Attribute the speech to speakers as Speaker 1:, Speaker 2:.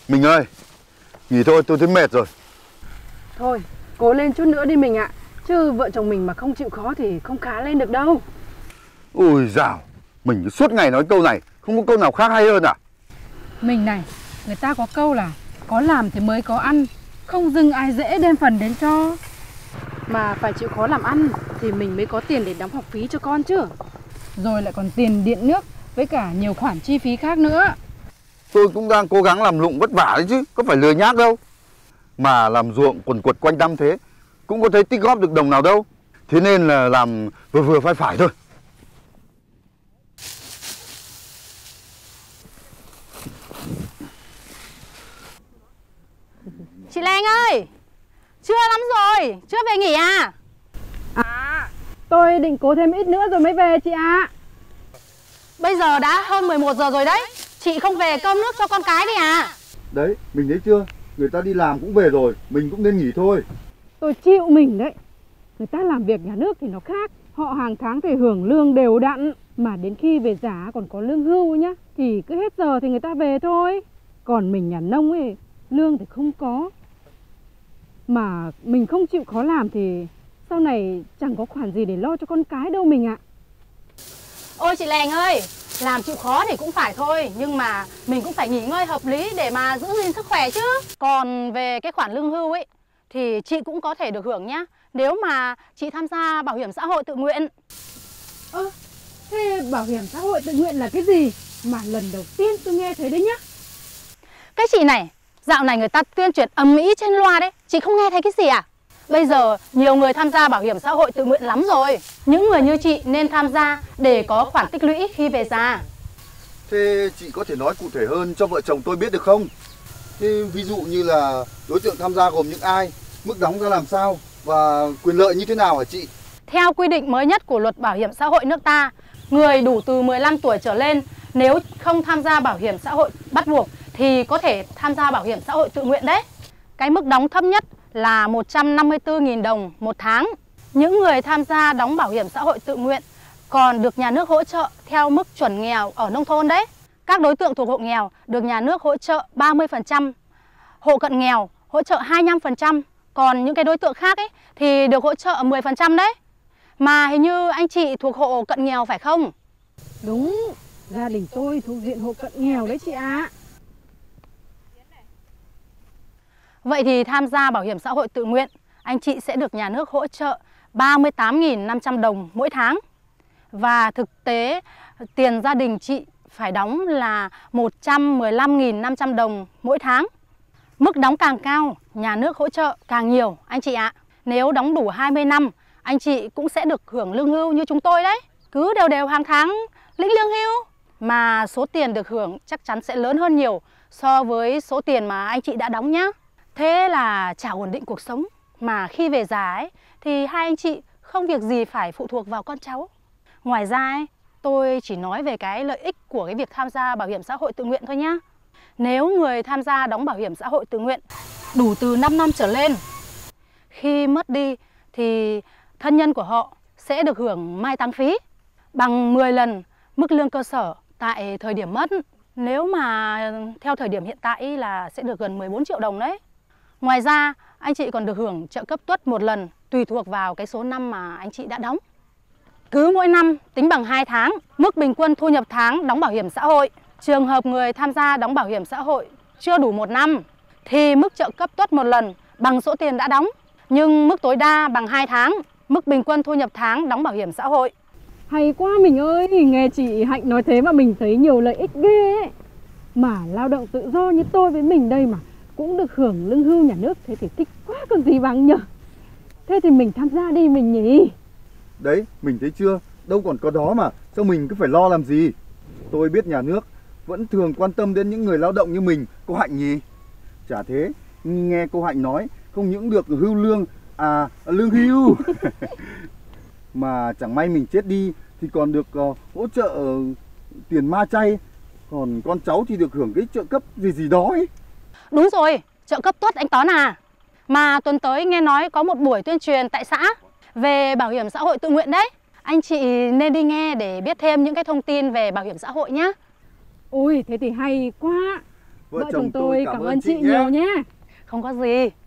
Speaker 1: Mình ơi, nghỉ thôi, tôi thấy mệt rồi.
Speaker 2: Thôi, cố lên chút nữa đi mình ạ. Chứ vợ chồng mình mà không chịu khó thì không khá lên được đâu.
Speaker 1: Ui dào, mình suốt ngày nói câu này, không có câu nào khác hay hơn à?
Speaker 2: Mình này, người ta có câu là có làm thì mới có ăn, không dưng ai dễ đem phần đến cho. Mà phải chịu khó làm ăn thì mình mới có tiền để đóng học phí cho con chứ. Rồi lại còn tiền điện nước với cả nhiều khoản chi phí khác nữa.
Speaker 1: Tôi cũng đang cố gắng làm lụng vất vả đấy chứ, có phải lười nhác đâu. Mà làm ruộng quần quật quanh năm thế, cũng có thấy tích góp được đồng nào đâu. Thế nên là làm vừa vừa phải phải thôi.
Speaker 3: Chị Lành ơi, trưa lắm rồi, chưa về nghỉ à?
Speaker 2: À, tôi định cố thêm ít nữa rồi mới về chị ạ.
Speaker 3: Bây giờ đã hơn 11 giờ rồi đấy. Chị không về cơm nước cho con cái đi à?
Speaker 1: Đấy, mình thấy chưa? Người ta đi làm cũng về rồi, mình cũng nên nghỉ thôi.
Speaker 2: Tôi chịu mình đấy. Người ta làm việc nhà nước thì nó khác. Họ hàng tháng thì hưởng lương đều đặn. Mà đến khi về già còn có lương hưu nhá. Thì cứ hết giờ thì người ta về thôi. Còn mình nhà nông ấy, lương thì không có. Mà mình không chịu khó làm thì sau này chẳng có khoản gì để lo cho con cái đâu mình ạ.
Speaker 3: Ôi chị Lành ơi, làm chịu khó thì cũng phải thôi. Nhưng mà mình cũng phải nghỉ ngơi hợp lý để mà giữ gìn sức khỏe chứ. Còn về cái khoản lương hưu ấy thì chị cũng có thể được hưởng nhá, nếu mà chị tham gia bảo hiểm xã hội tự nguyện.
Speaker 2: Thế bảo hiểm xã hội tự nguyện là cái gì? Mà lần đầu tiên tôi nghe thấy đấy nhá.
Speaker 3: Cái chị này, dạo này người ta tuyên truyền ầm ĩ trên loa đấy, chị không nghe thấy cái gì à? Bây giờ nhiều người tham gia bảo hiểm xã hội tự nguyện lắm rồi. Những người như chị nên tham gia để có khoản tích lũy khi về già.
Speaker 1: Thế chị có thể nói cụ thể hơn cho vợ chồng tôi biết được không? Thế ví dụ như là đối tượng tham gia gồm những ai, mức đóng ra làm sao và quyền lợi như thế nào hả chị?
Speaker 3: Theo quy định mới nhất của luật bảo hiểm xã hội nước ta, người đủ từ 15 tuổi trở lên nếu không tham gia bảo hiểm xã hội bắt buộc thì có thể tham gia bảo hiểm xã hội tự nguyện đấy. Cái mức đóng thấp nhất là 154.000 đồng một tháng. Những người tham gia đóng bảo hiểm xã hội tự nguyện còn được nhà nước hỗ trợ theo mức chuẩn nghèo ở nông thôn đấy. Các đối tượng thuộc hộ nghèo được nhà nước hỗ trợ 30%, hộ cận nghèo hỗ trợ 25%, còn những cái đối tượng khác ấy thì được hỗ trợ 10% đấy. Mà hình như anh chị thuộc hộ cận nghèo phải không?
Speaker 2: Đúng, gia đình tôi thuộc diện hộ cận nghèo đấy chị ạ.
Speaker 3: Vậy thì tham gia bảo hiểm xã hội tự nguyện, anh chị sẽ được nhà nước hỗ trợ 38.500 đồng mỗi tháng. Và thực tế tiền gia đình chị phải đóng là 115.500 đồng mỗi tháng. Mức đóng càng cao, nhà nước hỗ trợ càng nhiều anh chị ạ. Nếu đóng đủ 20 năm, anh chị cũng sẽ được hưởng lương hưu như chúng tôi đấy. Cứ đều đều hàng tháng lĩnh lương hưu. Mà số tiền được hưởng chắc chắn sẽ lớn hơn nhiều so với số tiền mà anh chị đã đóng nhá. Thế là chả ổn định cuộc sống. Mà khi về già ấy, thì hai anh chị không việc gì phải phụ thuộc vào con cháu. Ngoài ra ấy, tôi chỉ nói về cái lợi ích của cái việc tham gia bảo hiểm xã hội tự nguyện thôi nhá. Nếu người tham gia đóng bảo hiểm xã hội tự nguyện đủ từ 5 năm trở lên, khi mất đi thì thân nhân của họ sẽ được hưởng mai táng phí bằng 10 lần mức lương cơ sở tại thời điểm mất. Nếu mà theo thời điểm hiện tại là sẽ được gần 14 triệu đồng đấy. Ngoài ra, anh chị còn được hưởng trợ cấp tuất một lần tùy thuộc vào cái số năm mà anh chị đã đóng. Cứ mỗi năm tính bằng 2 tháng, mức bình quân thu nhập tháng đóng bảo hiểm xã hội. Trường hợp người tham gia đóng bảo hiểm xã hội chưa đủ 1 năm thì mức trợ cấp tuất một lần bằng số tiền đã đóng, nhưng mức tối đa bằng 2 tháng, mức bình quân thu nhập tháng đóng bảo hiểm xã hội.
Speaker 2: Hay quá mình ơi, nghe chị Hạnh nói thế mà mình thấy nhiều lợi ích ghê ấy. Mà lao động tự do như tôi với mình đây mà cũng được hưởng lương hưu nhà nước, thế thì thích quá còn gì bằng nhở. Thế thì mình tham gia đi mình nhỉ.
Speaker 1: Đấy, mình thấy chưa? Đâu còn có đó mà, sao mình cứ phải lo làm gì? Tôi biết nhà nước vẫn thường quan tâm đến những người lao động như mình, cô Hạnh nhỉ? Chả thế, nghe cô Hạnh nói không những được hưu lương, lương hưu mà chẳng may mình chết đi thì còn được hỗ trợ tiền ma chay, còn con cháu thì được hưởng cái trợ cấp gì gì đó ấy.
Speaker 3: Đúng rồi, trợ cấp tuất anh Tón à. Mà tuần tới nghe nói có một buổi tuyên truyền tại xã về bảo hiểm xã hội tự nguyện đấy. Anh chị nên đi nghe để biết thêm những cái thông tin về bảo hiểm xã hội nhá.
Speaker 2: Ôi thế thì hay quá. Vợ chồng tôi cảm ơn chị nhiều nhé.
Speaker 3: Không có gì.